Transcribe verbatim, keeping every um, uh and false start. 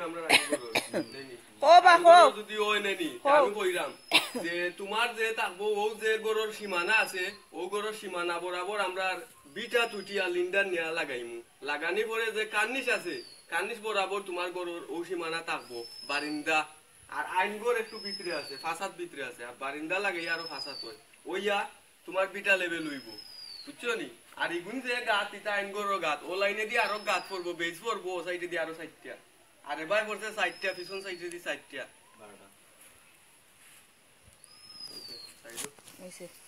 আমরা রাখি করো নেনি ও বা হো যদি ওই নেনি আমি কইরাম যে তোমার যে থাকবো ও যে গরুর সীমানা আছে ও গরুর সীমানা বরাবর আমরা বিটা তুটিয়া লিন্ডার নিয়া লাগাইমু লাগানি পরে যে কার্নিশ আছে কার্নিশ বরাবর তোমার গরুর ও সীমানা থাকবো বারিন্দা আর আইনগর একটু ভিতরে আছে ফাসাদ ভিতরে আছে আর বারিন্দা লাগাই আরো ফাসাদ হয় ওইয়া তোমার বিটা লেভেল হইব বুঝছো নি আর ইগুন যে গাত ইতা আইনগর গাত ও লাইনে দিয়ে আরো গাত পড়বো বেজ পড়বো ও সাইডে দিয়ে আরো সাইডটা আর এবার পড়ছে সাইডটা পিছন সাইডে দিয়ে সাইডটা বারোটা হইছে